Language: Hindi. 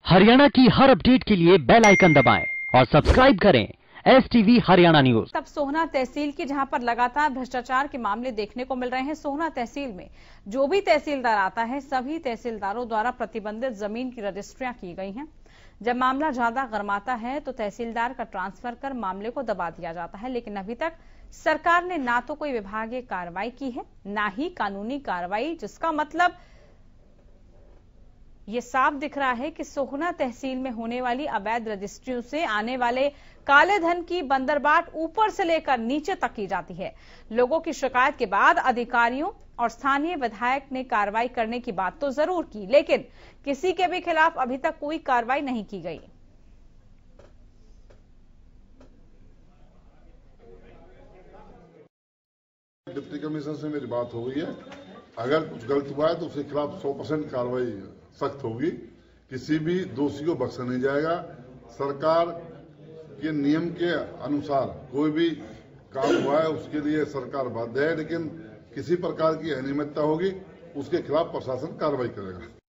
हरियाणा की हर अपडेट के लिए बेल आइकन दबाएं और सब्सक्राइब करें STV हरियाणा न्यूज। तब सोहना तहसील की जहां पर लगातार भ्रष्टाचार के मामले देखने को मिल रहे हैं। सोहना तहसील में जो भी तहसीलदार आता है, सभी तहसीलदारों द्वारा प्रतिबंधित जमीन की रजिस्ट्रियां की गई हैं। जब मामला ज्यादा गरमाता है तो तहसीलदार का ट्रांसफर कर मामले को दबा दिया जाता है, लेकिन अभी तक सरकार ने ना तो कोई विभागीय कार्रवाई की है, ना ही कानूनी कार्रवाई, जिसका मतलब ये साफ दिख रहा है कि सोहना तहसील में होने वाली अवैध रजिस्ट्रियों से आने वाले काले धन की बंदरबाट ऊपर से लेकर नीचे तक की जाती है। लोगों की शिकायत के बाद अधिकारियों और स्थानीय विधायक ने कार्रवाई करने की बात तो जरूर की, लेकिन किसी के भी खिलाफ अभी तक कोई कार्रवाई नहीं की गई। डिप्टी कमिश्नर से मेरी बात हो गई है, अगर कुछ गलत हुआ है तो उसके खिलाफ 100% कार्रवाई सख्त होगी। किसी भी दोषी को बख्शा नहीं जाएगा। सरकार के नियम के अनुसार कोई भी काम हुआ है उसके लिए सरकार बाध्य है, लेकिन किसी प्रकार की अनियमितता होगी उसके खिलाफ प्रशासन कार्रवाई करेगा।